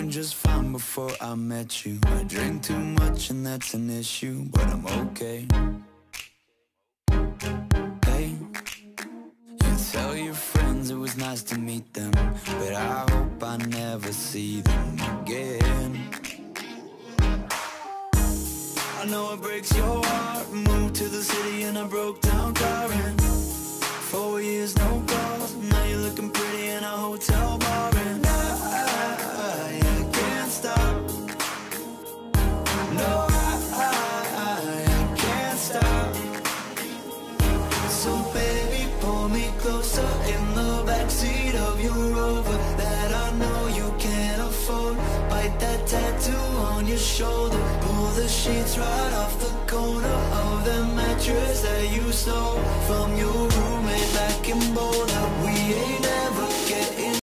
doing just fine before I met you. I drink too much and that's an issue, but I'm okay. Hey, you tell your friends it was nice to meet them, but I hope I never see them again. I know it breaks your heart. Moved to the city and I broke down crying. 4 years, no calls. Now you're looking pretty in a hotel bar, and I can't stop. No, I can't stop. So baby, pull me closer in the backseat of your Rover that I know you can't afford. Bite that tattoo on your shoulder. Pull the sheets right off the corner of the mattress that you stole from your room.